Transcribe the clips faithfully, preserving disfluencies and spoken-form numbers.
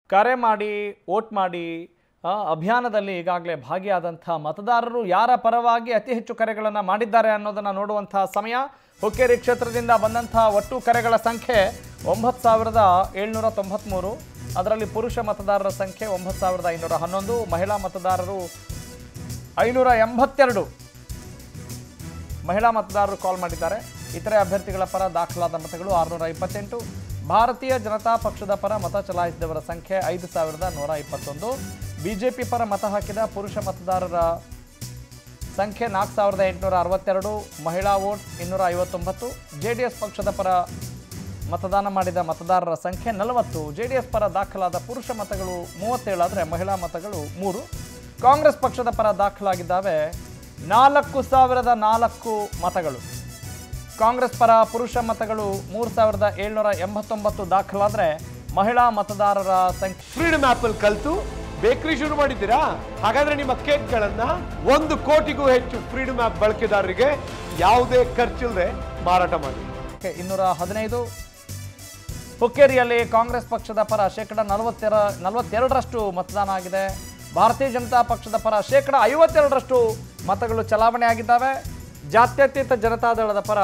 ಕರೆ ಮಾಡಿ ವೋಟ್ ಮಾಡಿ ಅಭಿಯಾನದಲ್ಲಿ ಈಗಾಗಲೇ ಭಾಗಿಯಾದಂಥ ಮತದಾರರು ಯಾರ ಪರವಾಗಿ ಅತಿ ಹೆಚ್ಚು ಕರೆಗಳನ್ನು ಮಾಡಿದ್ದಾರೆ ಅನ್ನೋದನ್ನು ನೋಡುವಂಥ ಸಮಯ. ಹುಕ್ಕೇರಿ ಕ್ಷೇತ್ರದಿಂದ ಬಂದಂಥ ಒಟ್ಟು ಕರೆಗಳ ಸಂಖ್ಯೆ ಒಂಬತ್ತು ಸಾವಿರದ ಏಳ್ನೂರ ತೊಂಬತ್ತ್ಮೂರು. ಅದರಲ್ಲಿ ಪುರುಷ ಮತದಾರರ ಸಂಖ್ಯೆ ಒಂಬತ್ತು ಸಾವಿರದ ಐನೂರ ಹನ್ನೊಂದು, ಮಹಿಳಾ ಮತದಾರರು ಐನೂರ ಎಂಬತ್ತೆರಡು ಮಹಿಳಾ ಮತದಾರರು ಕಾಲ್ ಮಾಡಿದ್ದಾರೆ. ಇತರೆ ಅಭ್ಯರ್ಥಿಗಳ ಪರ ದಾಖಲಾದ ಮತಗಳು ಆರುನೂರ ಇಪ್ಪತ್ತೆಂಟು. ಭಾರತೀಯ ಜನತಾ ಪಕ್ಷದ ಪರ ಮತ ಚಲಾಯಿಸಿದವರ ಸಂಖ್ಯೆ ಐದು ಸಾವಿರದ ನೂರ ಇಪ್ಪತ್ತೊಂದು. ಬಿಜೆಪಿ ಪರ ಮತ ಹಾಕಿದ ಪುರುಷ ಮತದಾರರ ಸಂಖ್ಯೆ ನಾಲ್ಕು ಸಾವಿರದ ಎಂಟುನೂರ ಅರವತ್ತೆರಡು, ಮಹಿಳಾ ವೋಟ್ ಇನ್ನೂರ ಐವತ್ತೊಂಬತ್ತು. ಜೆ ಡಿ ಎಸ್ ಪಕ್ಷದ ಪರ ಮತದಾನ ಮಾಡಿದ ಮತದಾರರ ಸಂಖ್ಯೆ ನಲವತ್ತು. ಜೆ ಡಿ ಎಸ್ ಪರ ದಾಖಲಾದ ಪುರುಷ ಮತಗಳು ಮೂವತ್ತೇಳು ಆದರೆ ಮಹಿಳಾ ಮತಗಳು ಮೂರು. ಕಾಂಗ್ರೆಸ್ ಪಕ್ಷದ ಪರ ದಾಖಲಾಗಿದ್ದಾವೆ ನಾಲ್ಕು ಸಾವಿರದ ನಾಲ್ಕು ಮತಗಳು. ಕಾಂಗ್ರೆಸ್ ಪರ ಪುರುಷ ಮತಗಳು ಮೂರು ಸಾವಿರದ ಏಳ್ನೂರ ಎಂಬತ್ತೊಂಬತ್ತು ದಾಖಲಾದರೆ ಮಹಿಳಾ ಮತದಾರರ ಸಂಖ್ಯೆ. ಫ್ರೀಡಮ್ ಆಪ್ ಅಲ್ಲಿ ಕಲಿತು ಬೇಕರಿ ಶುರು ಮಾಡಿದ್ದೀರಾ? ಹಾಗಾದ್ರೆ ನಿಮ್ಮ ಕೇಕ್ಗಳನ್ನ ಒಂದು ಕೋಟಿಗೂ ಹೆಚ್ಚು ಫ್ರೀಡಮ್ ಆಪ್ ಬಳಕೆದಾರರಿಗೆ ಯಾವುದೇ ಖರ್ಚಿಲ್ಲದೆ ಮಾರಾಟ ಮಾಡಿ. ಇನ್ನೂರ ಹದಿನೈದು. ಹುಕ್ಕೇರಿಯಲ್ಲಿ ಕಾಂಗ್ರೆಸ್ ಪಕ್ಷದ ಪರ ಶೇಕಡ ನಲವತ್ತೆರ ನಲವತ್ತೆರಡರಷ್ಟು ಮತದಾನ ಆಗಿದೆ. ಭಾರತೀಯ ಜನತಾ ಪಕ್ಷದ ಪರ ಶೇಕಡ ಐವತ್ತೆರಡರಷ್ಟು ಮತಗಳು ಚಲಾವಣೆ ಆಗಿದ್ದಾವೆ. ಜಾತ್ಯತೀತ ಜನತಾದಳದ ಪರ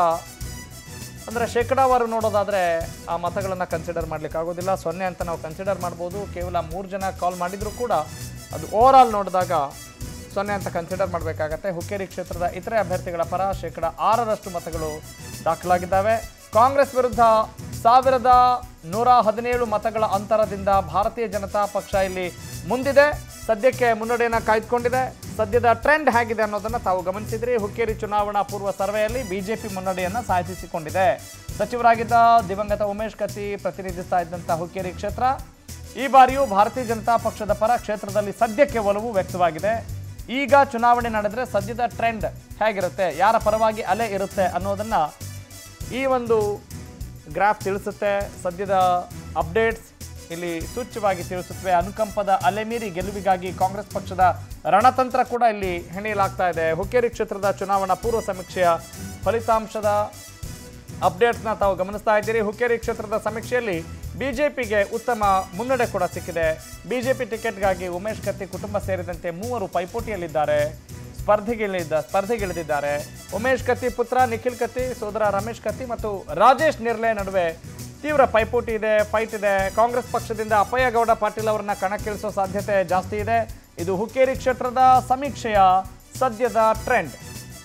ಅಂದರೆ ಶೇಕಡಾವಾರು ನೋಡೋದಾದರೆ ಆ ಮತಗಳನ್ನು ಕನ್ಸಿಡರ್ ಮಾಡಲಿಕ್ಕೆ ಆಗೋದಿಲ್ಲ, ಸೊನ್ನೆ ಅಂತ ನಾವು ಕನ್ಸಿಡರ್ ಮಾಡ್ಬೋದು. ಕೇವಲ ಮೂರು ಜನ ಕಾಲ್ ಮಾಡಿದರೂ ಕೂಡ ಅದು ಓವರ್ ಆಲ್ ನೋಡಿದಾಗ ಸೊನ್ನೆ ಅಂತ ಕನ್ಸಿಡರ್ ಮಾಡಬೇಕಾಗತ್ತೆ. ಹುಕ್ಕೇರಿ ಕ್ಷೇತ್ರದ ಇತರೆ ಅಭ್ಯರ್ಥಿಗಳ ಪರ ಶೇಕಡ ಆರರಷ್ಟು ಮತಗಳು ದಾಖಲಾಗಿದ್ದಾವೆ. ಕಾಂಗ್ರೆಸ್ ವಿರುದ್ಧ ಸಾವಿರದ ನೂರ ಹದಿನೇಳು ಮತಗಳ ಅಂತರದಿಂದ ಭಾರತೀಯ ಜನತಾ ಪಕ್ಷ ಇಲ್ಲಿ ಮುಂದಿದೆ. ಸದ್ಯಕ್ಕೆ ಮುನ್ನಡೆಯನ್ನು ಕಾಯ್ದುಕೊಂಡಿದೆ. ಸದ್ಯದ ಟ್ರೆಂಡ್ ಹೇಗಿದೆ ಅನ್ನೋದನ್ನು ತಾವು ಗಮನಿಸಿದ್ರಿ. ಹುಕ್ಕೇರಿ ಚುನಾವಣಾ ಪೂರ್ವ ಸರ್ವೆಯಲ್ಲಿ ಬಿಜೆಪಿ ಮುನ್ನಡೆಯನ್ನು ಸಾಧಿಸಿಕೊಂಡಿದೆ. ಸಚಿವರಾಗಿದ್ದ ದಿವಂಗತ ಉಮೇಶ್ ಕತ್ತಿ ಪ್ರತಿನಿಧಿಸ್ತಾ ಇದ್ದಂಥ ಹುಕ್ಕೇರಿ ಕ್ಷೇತ್ರ ಈ ಬಾರಿಯೂ ಭಾರತೀಯ ಜನತಾ ಪಕ್ಷದ ಪರ ಕ್ಷೇತ್ರದಲ್ಲಿ ಸದ್ಯಕ್ಕೆ ಒಲವು ವ್ಯಕ್ತವಾಗಿದೆ. ಈಗ ಚುನಾವಣೆ ನಡೆದರೆ ಸದ್ಯದ ಟ್ರೆಂಡ್ ಹೇಗಿರುತ್ತೆ, ಯಾರ ಪರವಾಗಿ ಅಲೆ ಇರುತ್ತೆ ಅನ್ನೋದನ್ನು ಈ ಒಂದು ಗ್ರಾಫ್ ತಿಳಿಸುತ್ತೆ. ಸದ್ಯದ ಅಪ್ಡೇಟ್ಸ್ ಇಲ್ಲಿ ಸೂಚ್ಯವಾಗಿ ತಿಳಿಸುತ್ತವೆ. ಅನುಕಂಪದ ಅಲೆ ಮೀರಿ ಗೆಲುವಿಗಾಗಿ ಕಾಂಗ್ರೆಸ್ ಪಕ್ಷದ ರಣತಂತ್ರ ಕೂಡ ಇಲ್ಲಿ ಹೆಣೆಯಲಾಗ್ತಾ ಇದೆ. ಹುಕ್ಕೇರಿ ಕ್ಷೇತ್ರದ ಚುನಾವಣಾ ಪೂರ್ವ ಸಮೀಕ್ಷೆಯ ಫಲಿತಾಂಶದ ಅಪ್ಡೇಟ್ಸ್ನ ತಾವು ಗಮನಿಸ್ತಾ ಇದ್ದೀರಿ. ಹುಕ್ಕೇರಿ ಕ್ಷೇತ್ರದ ಸಮೀಕ್ಷೆಯಲ್ಲಿ ಬಿಜೆಪಿಗೆ ಉತ್ತಮ ಮುನ್ನಡೆ ಕೂಡ ಸಿಕ್ಕಿದೆ. ಬಿಜೆಪಿ ಟಿಕೆಟ್ಗಾಗಿ ಉಮೇಶ್ ಕತ್ತಿ ಕುಟುಂಬ ಸೇರಿದಂತೆ ಮೂವರು ಪೈಪೋಟಿಯಲ್ಲಿದ್ದಾರೆ, ಸ್ಪರ್ಧೆಗಿಳಿದ ಸ್ಪರ್ಧೆಗಿಳಿದಿದ್ದಾರೆ. ಉಮೇಶ್ ಕತ್ತಿ ಪುತ್ರ ನಿಖಿಲ್ ಕತ್ತಿ, ಸೋದರ ರಮೇಶ್ ಕತ್ತಿ ಮತ್ತು ರಾಜೇಶ್ ನಿರ್ಲೆ ನಡುವೆ ತೀವ್ರ ಪೈಪೋಟಿ ಇದೆ, ಫೈಟ್ ಇದೆ. ಕಾಂಗ್ರೆಸ್ ಪಕ್ಷದಿಂದ ಅಪ್ಪಯ್ಯಗೌಡ ಪಾಟೀಲ್ ಅವರನ್ನ ಕಣಕ್ಕಿಳಿಸೋ ಸಾಧ್ಯತೆ ಜಾಸ್ತಿ ಇದೆ. ಇದು ಹುಕ್ಕೇರಿ ಕ್ಷೇತ್ರದ ಸಮೀಕ್ಷೆಯ ಸದ್ಯದ ಟ್ರೆಂಡ್.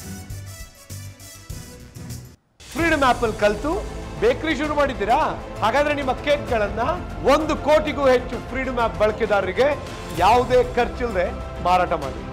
ಫ್ರೀಡಮ್ ಆಪ್ ಅಲ್ಲಿ ಕಲಿತು ಬೇಕರಿ ಶುರು ಮಾಡಿದ್ದೀರಾ? ಹಾಗಾದ್ರೆ ನಿಮ್ಮ ಕೇಕ್ಗಳನ್ನ ಒಂದು ಕೋಟಿಗೂ ಹೆಚ್ಚು ಫ್ರೀಡಮ್ ಆಪ್ ಬಳಕೆದಾರರಿಗೆ ಯಾವುದೇ ಖರ್ಚಿಲ್ಲದೆ ಮಾರಾಟ ಮಾಡಿ.